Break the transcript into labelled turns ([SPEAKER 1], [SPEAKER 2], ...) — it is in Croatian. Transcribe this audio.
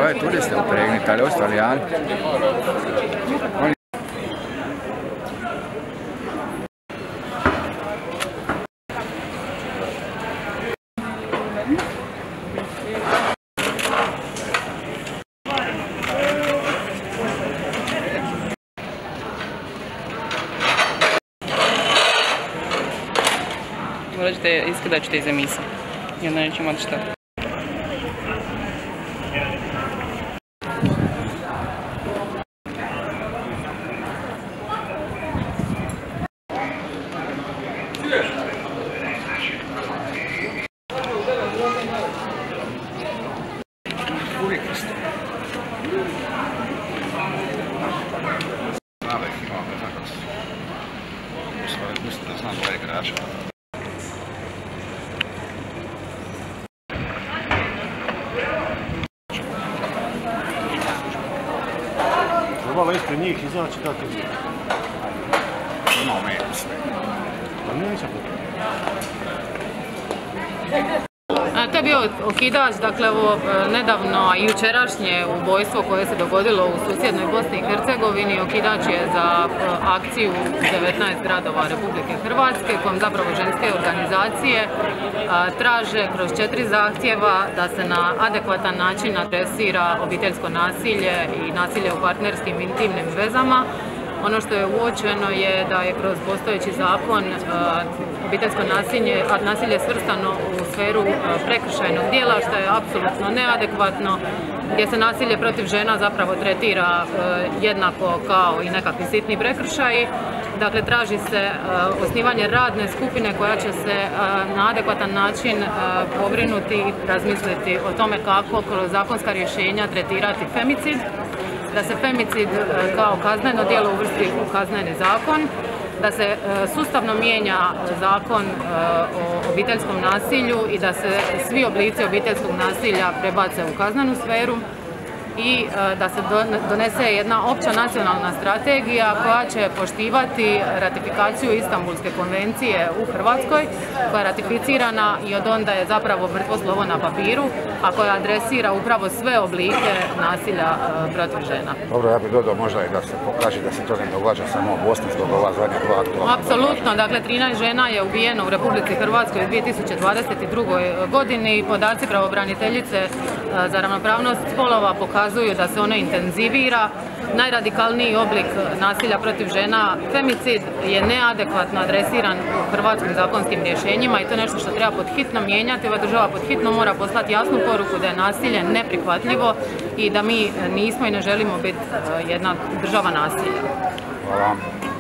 [SPEAKER 1] ove turiste upregnuti, ali Australijani.
[SPEAKER 2] Изкидать что из эмиса. Я, наверное, чем отштат.
[SPEAKER 3] Trebalo ispred njih izaći dati mi.
[SPEAKER 1] Imao medu sve.
[SPEAKER 3] Pa neće.
[SPEAKER 2] To je bio okidač, dakle ovo nedavno, a i jučerašnje ubojstvo koje se dogodilo u susjednoj Bosni i Hercegovini. Okidač je za akciju 19 gradova Republike Hrvatske, kojom zapravo ženske organizacije traže kroz 4 zahtjeva da se na adekvatan način adresira obiteljsko nasilje i nasilje u partnerskim intimnim vezama. Ono što je uočeno je da je kroz postojeći zakon obiteljsko nasilje svrstano u sferu prekršajnog dijela, što je apsolutno neadekvatno, gdje se nasilje protiv žena zapravo tretira jednako kao i nekakvi sitni prekršaji. Dakle, traži se osnivanje radne skupine koja će se na adekvatan način pobrinuti i razmisliti o tome kako kroz zakonska rješenja tretirati femicid, da se femicid kao kazneno djelo uvrsti u kazneni zakon, da se sustavno mijenja zakon o obiteljskom nasilju i da se svi oblici obiteljskog nasilja prebace u kaznenu sferu i da se donese jedna opća nacionalna strategija koja će poštivati ratifikaciju Istanbulske konvencije u Hrvatskoj, koja je ratificirana i od onda je zapravo mrtvo slovo na papiru, a koja adresira upravo sve oblike nasilja protiv žena.
[SPEAKER 1] Dobro, ja bih dodao možda i da se pokaže da se to ne događa samo u Bosni zbog ova zadnja dva aktualna.
[SPEAKER 2] Apsolutno, dakle 13 žena je ubijeno u Republici Hrvatskoj u 2022. godini i podaci pravobraniteljice za ravnopravnost spolova pokazuju da se ono intenzivira. Najradikalniji oblik nasilja protiv žena, femicid, je neadekvatno adresiran u hrvatskim zakonskim rješenjima i to je nešto što treba pod hitno mijenjati. Ova država pod hitno mora poslati jasnu poruku da je nasilje neprihvatljivo i da mi nismo i ne želimo biti jedna država nasilja.
[SPEAKER 1] Hvala.